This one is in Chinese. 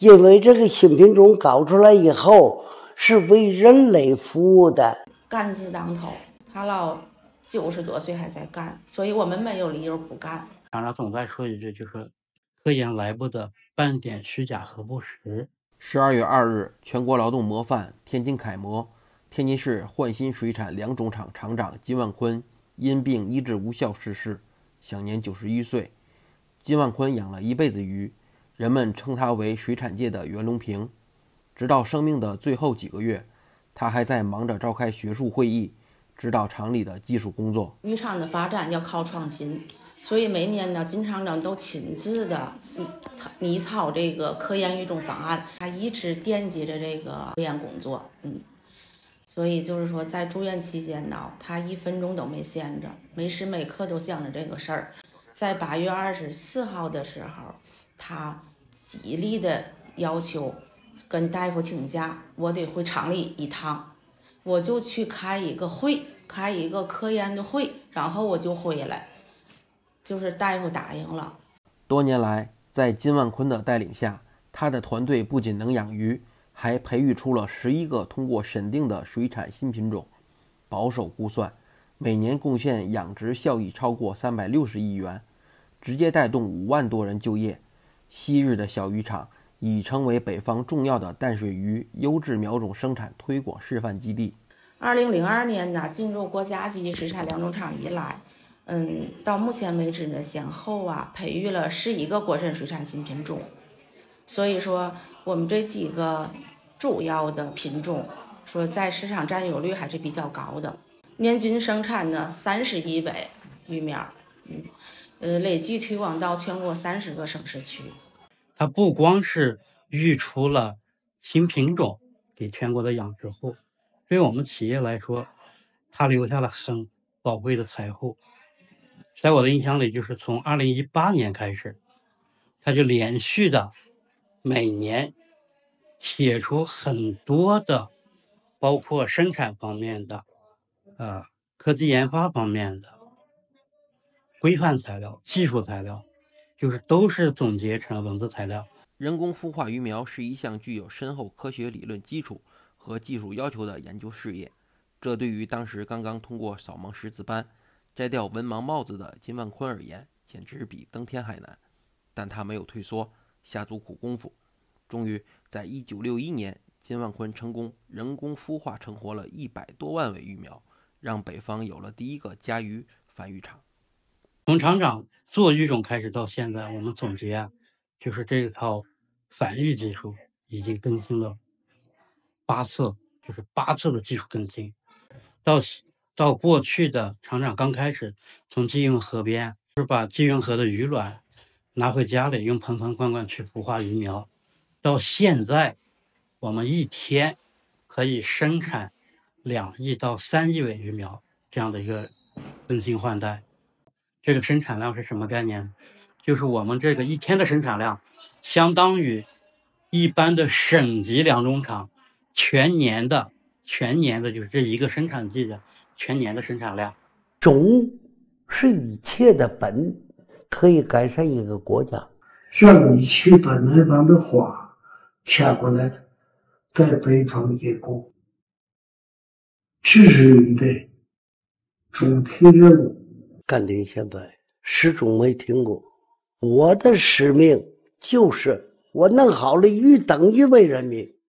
因为这个新品种搞出来以后是为人类服务的， 干字当头，他老90多岁还在干，所以我们没有理由不干。 厂长总在说一句，就是科研来不得半点虚假和不实。 12月2日，全国劳动模范、天津楷模、天津市焕新水产两种厂厂长金万坤因病医治无效逝世，享年91岁。金万坤养了一辈子鱼，人们称他为水产界的袁隆平。直到生命的最后几个月，他还在忙着召开学术会议，指导厂里的技术工作。 渔场的发展要靠创新，所以每年呢，金厂长都亲自的拟草这个科研育种方案，他一直惦记着这个科研工作。所以就是说，在住院期间呢，他1分钟都没闲着，每时每刻都想着这个事儿。在8月24号的时候，他极力的要求跟大夫请假，我得回厂里一趟，我就去开一个会，开一个科研的会，然后我就回来。就是大夫答应了。 多年来，在金万坤的带领下，他的团队不仅能养鱼，还培育出了11个通过审定的水产新品种。保守估算，每年贡献养殖效益超过360亿元，直接带动5万多人就业。昔日的小渔场已成为北方重要的淡水鱼优质苗种生产推广示范基地。 2002年呢，进入国家级水产两种厂以来，到目前为止呢，先后培育了11个国产水产新品种。所以说，我们这几个主要的品种，说在市场占有率还是比较高的，年均生产呢30亿尾鱼苗，累计推广到全国30个省市区。 它不光是育出了新品种给全国的养殖户，对我们企业来说，它留下了很宝贵的财富。在我的印象里，就是从2018年开始，它就连续的每年写出很多的，包括生产方面的、科技研发方面的规范材料、技术材料，就是都是总结成文字材料。 人工孵化鱼苗是一项具有深厚科学理论基础和技术要求的研究事业，这对于当时刚刚通过扫盲识字班摘掉文盲帽子的金万坤而言，简直比登天还难。但他没有退缩，下足苦功夫，终于在1961年，金万坤成功人工孵化成活了100多万尾鱼苗，让北方有了第一个家鱼繁育场。 从厂长做育种开始到现在，我们总结就是这套繁育技术已经更新了8次，就是8次的技术更新。到过去的厂长刚开始从济运河边，是把济运河的鱼卵拿回家里，用盆盆罐罐去孵化鱼苗，到现在我们一天可以生产2亿到3亿尾鱼苗，这样的一个更新换代。这个生产量是什么概念？就是我们这个一天的生产量相当于一般的省级两种厂全年的就是这一个生产季的全年的生产量。 种是一切的本，可以改善一个国家。 像一起把南方的花掐过来，在北方也过，这是你的主题任务。 干đến现在始终没停过。我的使命就是我弄好了鱼等于为人民。